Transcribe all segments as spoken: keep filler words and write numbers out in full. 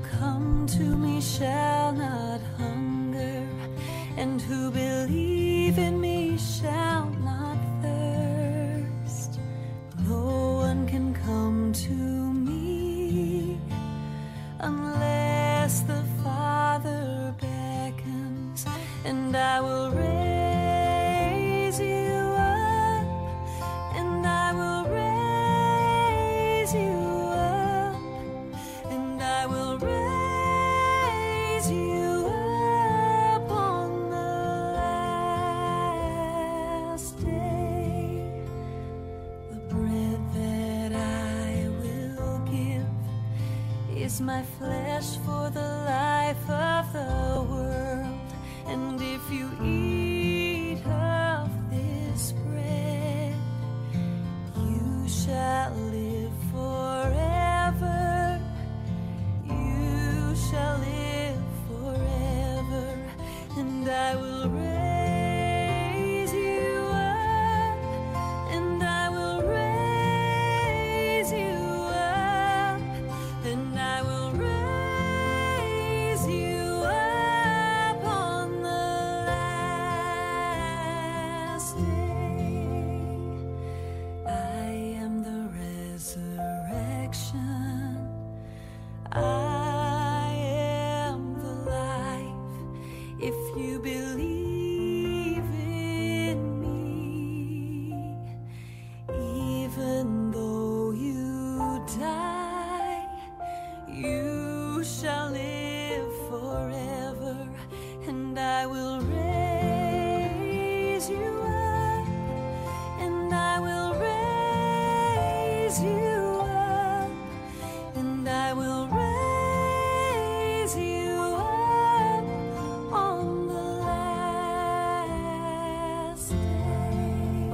come to me shall not hunger, and who believe in me shall not thirst. No one can come to me unless the Father beckons, and I will raise you up, and I will raise you up, and I will raise you up on the last day. The bread that I will give is my flesh for the life of the world. And if you eat of this bread, you shall live forever. You shall live forever, and I will raise you up, and I will raise you up, and I will raise you up on the last day. I am the resurrection. I am the life. If you believe in me, even though you die, you shall live forever, and I will raise you up, and I will raise you up, and I will raise you up on the last day.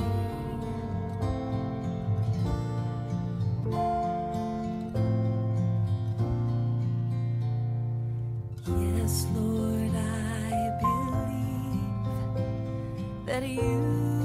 Yes, Lord, I believe that you